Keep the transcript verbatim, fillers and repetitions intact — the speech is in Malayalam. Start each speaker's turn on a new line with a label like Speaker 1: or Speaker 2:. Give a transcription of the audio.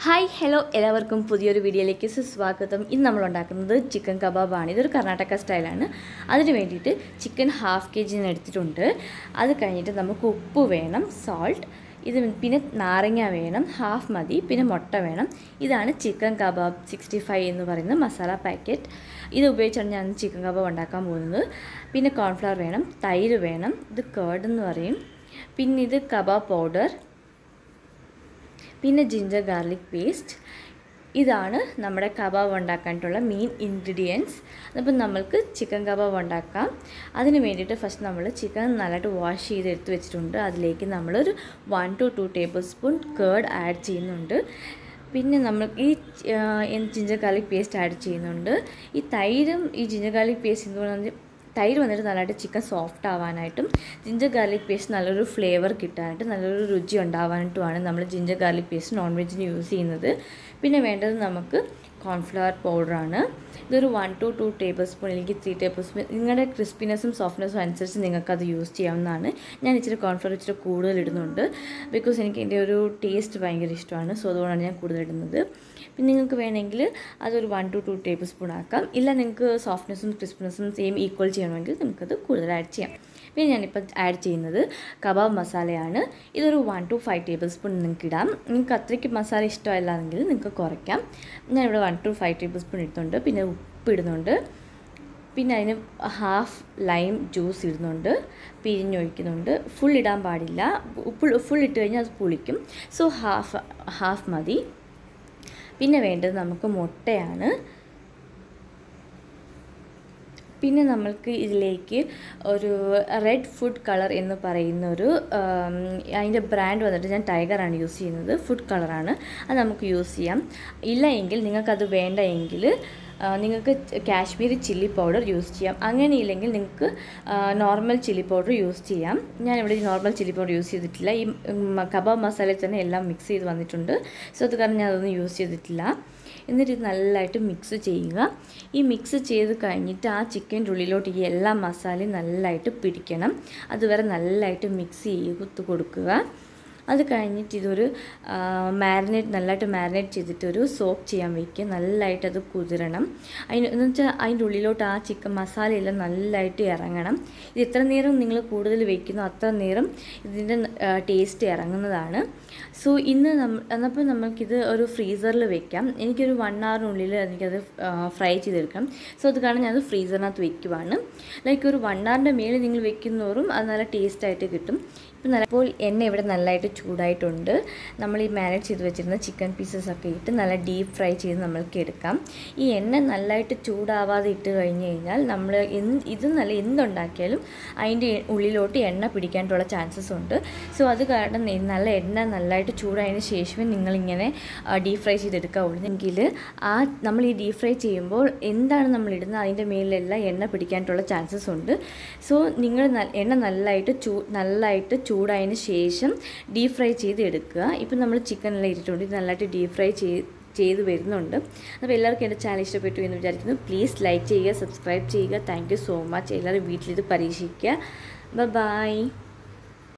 Speaker 1: ഹായ് ഹലോ എല്ലാവർക്കും പുതിയൊരു വീഡിയോയിലേക്ക് സ്വാഗതം. ഇന്ന് നമ്മൾ ഉണ്ടാക്കുന്നത് ചിക്കൻ കബാബാണ്. ഇതൊരു കർണാടക സ്റ്റൈലാണ്. അതിന് വേണ്ടിയിട്ട് ചിക്കൻ ഹാഫ് കെ ജിന് എടുത്തിട്ടുണ്ട്. അത് കഴിഞ്ഞിട്ട് നമുക്ക് ഉപ്പ് വേണം, സോൾട്ട്, ഇത് പിന്നെ നാരങ്ങ വേണം, ഹാഫ് മതി, പിന്നെ മുട്ട വേണം. ഇതാണ് ചിക്കൻ കബാബ് സിക്സ്റ്റി ഫൈവ് എന്ന് പറയുന്ന മസാല പാക്കറ്റ്. ഇത് ഉപയോഗിച്ചാണ് ഞാൻ ചിക്കൻ കബാബ് ഉണ്ടാക്കാൻ പോകുന്നത്. പിന്നെ കോൺഫ്ലവർ വേണം, തൈര് വേണം, ഇത് കേർഡ് എന്ന് പറയും, പിന്നെ ഇത് കബാബ് പൗഡർ, പിന്നെ ജിഞ്ചർ ഗാർലിക് പേസ്റ്റ്. ഇതാണ് നമ്മുടെ കബാബ് ഉണ്ടാക്കാനായിട്ടുള്ള മെയിൻ ഇൻഗ്രീഡിയൻസ്. അപ്പോൾ നമ്മൾക്ക് ചിക്കൻ കബാബ് ഉണ്ടാക്കാം. അതിന് വേണ്ടിയിട്ട് ഫസ്റ്റ് നമ്മൾ ചിക്കൻ നല്ലതായിട്ട് വാഷ് ചെയ്ത് എടുത്ത് വെച്ചിട്ടുണ്ട്. അതിലേക്ക് നമ്മളൊരു one two two tablespoon curd add ചെയ്യുന്നുണ്ട്. പിന്നെ നമ്മൾ ഈ ജിഞ്ചർ ഗാർലിക് പേസ്റ്റ് ആഡ് ചെയ്യുന്നുണ്ട്. ഈ തൈരും ഈ ജിഞ്ചർ ഗാർലിക് പേസ്റ്റ് എന്ന് പറഞ്ഞാൽ തൈര് വന്നിട്ട് നല്ലതായിട്ട് ചിക്കൻ സോഫ്റ്റ് ആവാനായിട്ടും ജിഞ്ചർ ഗാർലിക് പേസ്റ്റ് നല്ലൊരു ഫ്ലേവർ കിട്ടാനായിട്ട് നല്ലൊരു രുചി ഉണ്ടാവാനായിട്ടുമാണ് നമ്മൾ ജിഞ്ചർ ഗാർലിക് പേസ്റ്റ് നോൺ വെജിന് യൂസ് ചെയ്യുന്നത്. പിന്നെ വേണ്ടത് നമുക്ക് കോൺഫ്ലവർ പൗഡറാണ്. ഇതൊരു one two two tablespoon അല്ലെങ്കിൽ ത്രീ ടേബിൾ സ്പൂൺ, നിങ്ങളുടെ ക്രിസ്പിനെസ്സും സോഫ്റ്റ്നെസ്സും അനുസരിച്ച് നിങ്ങൾക്കത് യൂസ് ചെയ്യാവുന്നതാണ്. ഞാൻ ഇച്ചിരി കോൺഫ്ലവർ ഇച്ചിരി കൂടുതൽ ഇടുന്നുണ്ട്, ബിക്കോസ് എനിക്ക് എൻ്റെ ഒരു ടേസ്റ്റ് ഭയങ്കര ഇഷ്ടമാണ്. സോ അതുകൊണ്ടാണ് ഞാൻ കൂടുതൽ ഇടുന്നത്. പിന്നെ നിങ്ങൾക്ക് വേണമെങ്കിൽ അതൊരു one two two tablespoon ആക്കാം. ഇല്ല, നിങ്ങൾക്ക് സോഫ്റ്റ്നെസ്സും ക്രിസ്പിനെസ്സും സെയിം ഈക്വൽ ചെയ്യണമെങ്കിൽ നിങ്ങൾക്കത് കൂടുതൽ ആഡ് ചെയ്യാം. പിന്നെ ഞാനിപ്പോൾ ആഡ് ചെയ്യുന്നത് കബാബ് മസാലയാണ്. ഇതൊരു one two five tablespoon നിങ്ങൾക്ക് ഇടാം. നിങ്ങൾക്ക് അത്രയ്ക്ക് മസാല ഇഷ്ടമല്ലാന്നെങ്കിൽ നിങ്ങൾക്ക് കുറയ്ക്കാം. ഞാനിവിടെ one two five tablespoon ഇടുന്നുണ്ട്. പിന്നെ ഉപ്പ് ഇടുന്നുണ്ട്. പിന്നെ അതിന് ഹാഫ് ലൈം ജ്യൂസ് ഇടുന്നുണ്ട്, പിഴിഞ്ഞൊഴിക്കുന്നുണ്ട്. ഫുൾ ഇടാൻ പാടില്ല, ഉപ്പ് ഫുൾ ഇട്ട് കഴിഞ്ഞാൽ അത് പുളിക്കും. സോ ഹാഫ് ഹാഫ് മതി. പിന്നെ വേണ്ടത് നമുക്ക് മുട്ടയാണ്. പിന്നെ നമ്മൾക്ക് ഇതിലേക്ക് ഒരു റെഡ് ഫുഡ് കളർ എന്ന് പറയുന്ന ഒരു അതിൻ്റെ ബ്രാൻഡ് വന്നിട്ട് ഞാൻ ടൈഗറാണ് യൂസ് ചെയ്യുന്നത്. ഫുഡ് കളറാണ്, അത് നമുക്ക് യൂസ് ചെയ്യാം. ഇല്ല എങ്കിൽ നിങ്ങൾക്കത് വേണ്ട എങ്കിൽ നിങ്ങൾക്ക് കാശ്മീരി ചില്ലി പൗഡർ യൂസ് ചെയ്യാം. അങ്ങനെയില്ലെങ്കിൽ നിങ്ങൾക്ക് നോർമൽ ചില്ലി പൗഡർ യൂസ് ചെയ്യാം. ഞാനിവിടെ നോർമൽ ചില്ലി പൗഡർ യൂസ് ചെയ്തിട്ടില്ല. ഈ കബാബ് മസാലയിൽ തന്നെ എല്ലാം മിക്സ് ചെയ്ത് വന്നിട്ടുണ്ട്. സോ അത് കാരണം ഞാൻ അതൊന്നും യൂസ് ചെയ്തിട്ടില്ല. എന്നിട്ട് ഇത് നല്ലതായിട്ട് മിക്സ് ചെയ്യുക. ഈ മിക്സ് ചെയ്ത് കഴിഞ്ഞിട്ട് ആ ചിക്കൻ്റെ ഉള്ളിലോട്ട് ഈ എല്ലാ മസാലയും നല്ലതായിട്ട് പിടിക്കണം. അതുവരെ നല്ലതായിട്ട് മിക്സ് ചെയ്ത് കൊടുക്കുക. അത് കഴിഞ്ഞിട്ട് ഇതൊരു മാരിനേറ്റ് നല്ലതായിട്ട് മാരിനേറ്റ് ചെയ്തിട്ട് ഒരു സോക്ക് ചെയ്യാൻ വയ്ക്കുക. നല്ലതായിട്ട് അത് കുതിരണം. അതിന് എന്ന് വെച്ചാൽ അതിൻ്റെ ഉള്ളിലോട്ട് ആ ചിക്കൻ മസാലയെല്ലാം നല്ലതായിട്ട് ഇറങ്ങണം. ഇത് എത്ര നേരം നിങ്ങൾ കൂടുതൽ വയ്ക്കുന്നോ അത്ര നേരം ഇതിൻ്റെ ടേസ്റ്റ് ഇറങ്ങുന്നതാണ്. സോ ഇന്ന് നമ്മൾ എന്നപ്പോൾ നമുക്കിത് ഒരു ഫ്രീസറിൽ വെക്കാം. എനിക്കൊരു വൺ അവറിനുള്ളിൽ എനിക്കത് ഫ്രൈ ചെയ്തെടുക്കണം. സോ അത് കാരണം ഞാനത് ഫ്രീസറിനകത്ത് വെക്കുവാണ്. ലൈക്ക് ഒരു വൺ അവറിൻ്റെ മേളിൽ നിങ്ങൾ വെക്കുന്നതോറും അത് നല്ല ടേസ്റ്റായിട്ട് കിട്ടും. ഇപ്പം നല്ല ഇപ്പോൾ എണ്ണ ഇവിടെ നല്ലതായിട്ട് ചൂടായിട്ടുണ്ട്. നമ്മൾ ഈ മാരിനേറ്റ് ചെയ്ത് വെച്ചിരുന്ന ചിക്കൻ പീസസ് ഒക്കെ ഇട്ട് നല്ല ഡീപ്പ് ഫ്രൈ ചെയ്ത് നമ്മൾക്ക് എടുക്കാം. ഈ എണ്ണ നല്ലതായിട്ട് ചൂടാവാതെ ഇട്ട് കഴിഞ്ഞ് കഴിഞ്ഞാൽ നമ്മൾ എന്ത് ഇത് നല്ല എന്തുണ്ടാക്കിയാലും അതിൻ്റെ ഉള്ളിലോട്ട് എണ്ണ പിടിക്കാനായിട്ടുള്ള ചാൻസസ് ഉണ്ട്. സോ അത് കാരണം നല്ല എണ്ണ നല്ലതായിട്ട് ചൂടായതിന് ശേഷമേ നിങ്ങളിങ്ങനെ ഡീപ്പ് ഫ്രൈ ചെയ്തെടുക്കാവുള്ളൂ. എങ്കിൽ ആ നമ്മൾ ഈ ഡീപ്പ് ഫ്രൈ ചെയ്യുമ്പോൾ എന്താണ് നമ്മളിടുന്നത് അതിൻ്റെ മേലിലെല്ലാം എണ്ണ പിടിക്കാനായിട്ടുള്ള ചാൻസസ് ഉണ്ട്. സോ നിങ്ങൾ എണ്ണ നല്ലതായിട്ട് ചൂ നല്ലതായിട്ട് ചൂടായതിന് ശേഷം ഡീപ്പ് ഫ്രൈ ചെയ്ത് എടുക്കുക. ഇപ്പം നമ്മൾ ചിക്കനെല്ലാം ഇട്ടിട്ടുണ്ട്. ഇത് നല്ലതായിട്ട് ഡീപ്പ് ഫ്രൈ ചെയ്ത് ചെയ്ത് വരുന്നുണ്ട്. അപ്പോൾ എല്ലാവർക്കും എൻ്റെ ചാനൽ ഇഷ്ടപ്പെട്ടു എന്ന് വിചാരിക്കുന്നു. പ്ലീസ് ലൈക്ക് ചെയ്യുക, സബ്സ്ക്രൈബ് ചെയ്യുക. Thank you so much. എല്ലാവരും വീട്ടിലിത് പരീക്ഷിക്കുക. ബൈ.